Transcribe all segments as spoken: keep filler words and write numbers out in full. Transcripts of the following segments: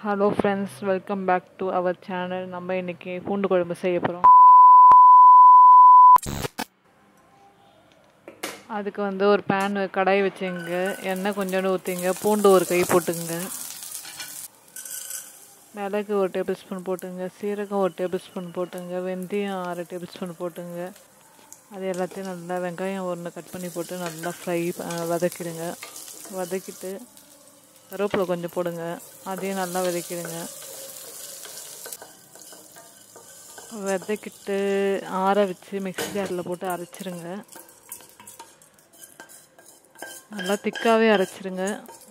Hello friends, welcome back to our channel. நம்ம இன்னைக்கு பூண்டு குழம்பு செய்ய போறோம். அதுக்கு வந்து ஒரு pan கடாய் வச்சுங்க, எண்ணெய் கொஞ்சம் ஊத்திங்க, பூண்டு ஒரு கை போட்டுங்க. மிளகு ஒரு டேபிள் ஸ்பூன் போட்டுங்க, சீரகம் ஒரு டேபிள் ஸ்பூன் போட்டுங்க, வெந்தயம் அரை டேபிள் ஸ்பூன் போட்டுங்க. அது எல்லாத்தையும் நல்லா வெங்காயம் ஒன்று கட் பண்ணி போட்டு நல்லா ஃப்ரை வதக்கிடுங்க. வதக்கிட்டு கருவேப்பிலை கொஞ்சம் போடுங்க, அதையும் நல்லா வதக்கிடுங்க. வதக்கிட்டு ஆற வச்சு மிக்ஸி ஜாரில் போட்டு அரைச்சிருங்க. நல்லா திக்காகவே அரைச்சிருங்க.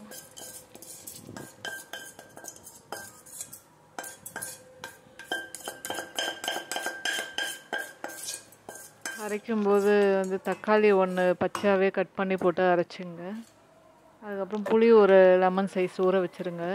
அரைக்கும்போது வந்து தக்காளி ஒன்று பச்சையாகவே கட் பண்ணி போட்டு அரைச்சிங்க. அதுக்கப்புறம் புளி ஒரு லெமன் சைஸ் ஊற வச்சுருங்க.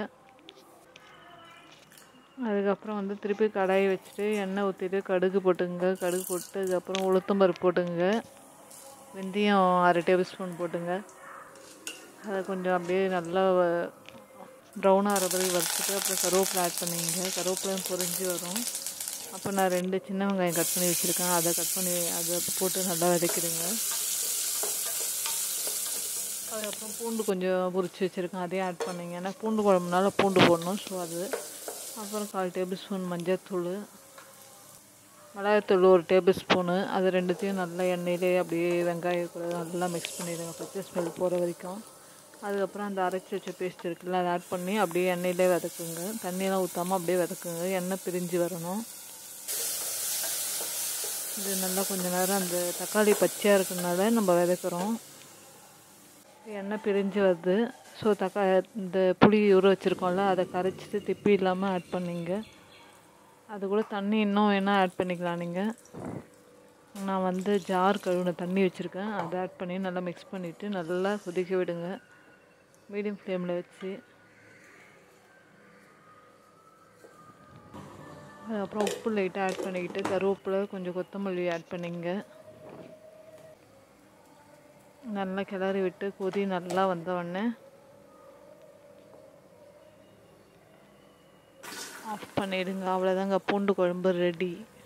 அதுக்கப்புறம் வந்து திருப்பி கடாயை வச்சுட்டு எண்ணெய் ஊற்றிட்டு கடுகு போட்டுங்க. கடுகு போட்டு அதுக்கப்புறம் உளுத்தம்பருப்பு போட்டுங்க. வெந்தயம் அரை டேபிள் ஸ்பூன் போட்டுங்க. அதை கொஞ்சம் அப்படியே நல்லா ப்ரௌனாக ஆகிற மாதிரி வறுத்துட்டு அப்புறம் கருவேப்பிலை ஆட் பண்ணிங்க. கருவேப்பிலையும் பொரிஞ்சு வரும். அப்போ நான் ரெண்டு சின்ன வெங்காயம் கட் பண்ணி வச்சுருக்கேன், அதை கட் பண்ணி அதை போட்டு நல்லா வதக்கிடுங்க. அதுக்கப்புறம் பூண்டு கொஞ்சம் பொரிச்சு வச்சுருக்கேன், அதையும் ஆட் பண்ணிங்க. ஏன்னா பூண்டு குழம்புனால பூண்டு போடணும், ஸோ அது. அப்புறம் கால் டேபிள் ஸ்பூன் மஞ்சள்தூள், மிளகாய்த்தூள் ஒரு டேபிள் ஸ்பூனு. அது ரெண்டுத்தையும் நல்லா எண்ணெயிலே அப்படியே வெங்காயம் கூட நல்லா மிக்ஸ் பண்ணிவிடுங்க, பச்சை ஸ்மெல் போகிற வரைக்கும். அதுக்கப்புறம் அந்த அரைச்சி வச்ச பேஸ்ட் இருக்குல்ல, அதை ஆட் பண்ணி அப்படியே எண்ணெயிலே வதக்குங்க. தண்ணியெல்லாம் ஊற்றாமல் அப்படியே வதக்குங்க, எண்ணெய் பிரிஞ்சு வரணும். இது நல்லா கொஞ்சம் நேரம் அந்த தக்காளி பச்சையாக இருக்கிறதுனால நம்ம விதக்குறோம். எண்ணெய் பிரிஞ்சு வருது. ஸோ தக்கா இந்த புளி ஊற வச்சுருக்கோம்ல, அதை கரைச்சிட்டு திப்பி இல்லாமல் ஆட் பண்ணிங்க. அது கூட தண்ணி இன்னும் வேணால் ஆட் பண்ணிக்கலாம் நீங்கள். நான் வந்து ஜார் கழுவுன தண்ணி வச்சுருக்கேன், அதை ஆட் பண்ணி நல்லா மிக்ஸ் பண்ணிவிட்டு நல்லா கொதிக்க விடுங்க மீடியம் ஃப்ளேமில் வச்சு. அதுக்கப்புறம் உப்பு லைட்டாக ஆட் பண்ணிக்கிட்டு கருவேப்பிலை கொஞ்சம் கொத்தமல்லி ஆட் பண்ணிங்க. நல்லா கிளறி விட்டு கொதி நல்லா வந்த உடனே ஆஃப் பண்ணிவிடுங்க. அவ்வளோதாங்க, பூண்டு குழம்பு ரெடி.